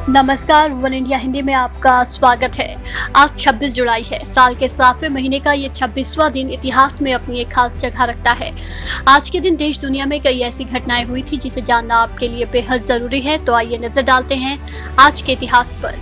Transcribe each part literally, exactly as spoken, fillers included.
नमस्कार, one India Hindi में आपका स्वागत है। आज छब्बीस जुलाई है। साल के सातवें महीने का ये छब्बीसवां दिन इतिहास में अपनी एक खास जगह रखता है। आज के दिन देश दुनिया में कई ऐसी घटनाएं हुई थी जिसे जानना आपके लिए बेहद जरूरी है। तो आइए नजर डालते हैं आज के इतिहास पर।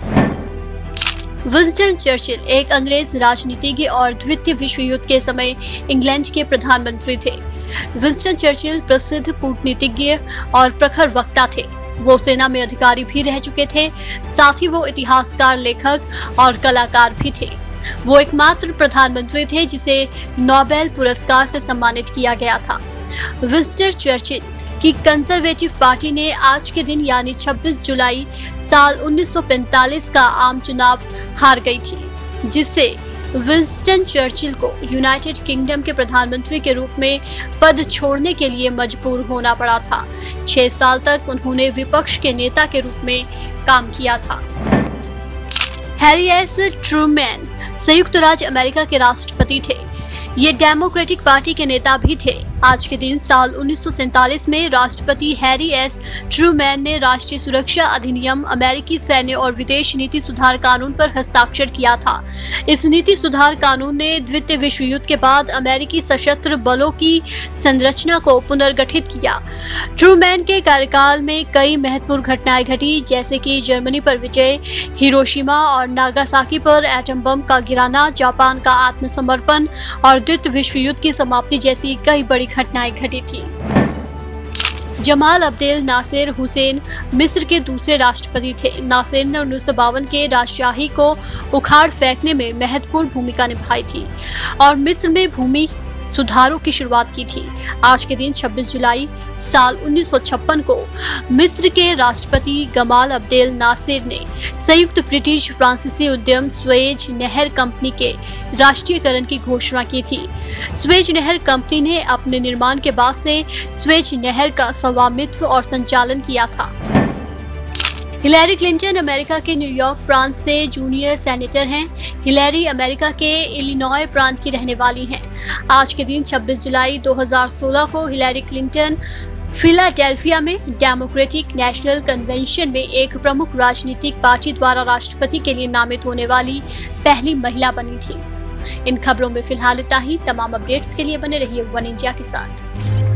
विंस्टन चर्चिल एक अंग्रेज राजनीतिज्ञ और द्वितीय विश्व युद्ध के समय इंग्लैंड के प्रधानमंत्री थे। विंस्टन चर्चिल प्रसिद्ध कूटनीतिज्ञ और प्रखर वक्ता थे। वो सेना में अधिकारी भी रह चुके थे, साथ ही वो इतिहासकार, लेखक और कलाकार भी थे। वो एकमात्र प्रधानमंत्री थे जिसे नोबेल पुरस्कार से सम्मानित किया गया था। विंस्टन चर्चिल की कंजर्वेटिव पार्टी ने आज के दिन यानी छब्बीस जुलाई साल उन्नीस सौ पैंतालीस का आम चुनाव हार गई थी, जिससे विंस्टन चर्चिल को यूनाइटेड किंगडम के प्रधानमंत्री के रूप में पद छोड़ने के लिए मजबूर होना पड़ा था। छह साल तक उन्होंने विपक्ष के नेता के रूप में काम किया था। हैरी एस ट्रूमैन संयुक्त राज्य अमेरिका के राष्ट्रपति थे। ये डेमोक्रेटिक पार्टी के नेता भी थे। आज के दिन साल उन्नीस सौ सैंतालीस में राष्ट्रपति हैरी एस ट्रूमैन ने राष्ट्रीय सुरक्षा अधिनियम, अमेरिकी सैन्य और विदेश नीति सुधार कानून पर हस्ताक्षर किया था। इस नीति सुधार कानून ने द्वितीय विश्व युद्ध के बाद अमेरिकी सशस्त्र बलों की संरचना को पुनर्गठित किया। ट्रूमैन के कार्यकाल में कई महत्वपूर्ण घटनाएं घटी, जैसे कि जर्मनी पर विजय, हिरोशिमा और नागासाकी पर एटम बम का गिराना, जापान का आत्मसमर्पण और द्वितीय विश्व युद्ध की समाप्ति जैसी कई बड़ी घटनाएं घटी थी। जमाल अब्देल नासिर हुसैन मिस्र के दूसरे राष्ट्रपति थे। नासिर ने उन्नीस सौ बावन के राजशाही को उखाड़ फेंकने में महत्वपूर्ण भूमिका निभाई थी और मिस्र में भूमि सुधारों की शुरुआत की थी। आज के दिन छब्बीस जुलाई साल उन्नीस सौ छप्पन को मिस्र के राष्ट्रपति गमाल अब्देल नासिर ने संयुक्त ब्रिटिश फ्रांसीसी उद्यम स्वेज नहर कंपनी के राष्ट्रीयकरण की घोषणा की थी। स्वेज नहर कंपनी ने अपने निर्माण के बाद से स्वेज नहर का स्वामित्व और संचालन किया था। हिलेरी क्लिंटन अमेरिका के न्यूयॉर्क प्रांत से जूनियर सेनेटर हैं। हिलेरी अमेरिका के इलिनॉय प्रांत की रहने वाली हैं। आज के दिन छब्बीस जुलाई दो हज़ार सोलह को हिलेरी क्लिंटन फिलाडेल्फिया में डेमोक्रेटिक नेशनल कन्वेंशन में एक प्रमुख राजनीतिक पार्टी द्वारा राष्ट्रपति के लिए नामित होने वाली पहली महिला बनी थी। इन खबरों में फिलहाल इतना ही। तमाम अपडेट्स के लिए बने रहिए वन इंडिया के साथ।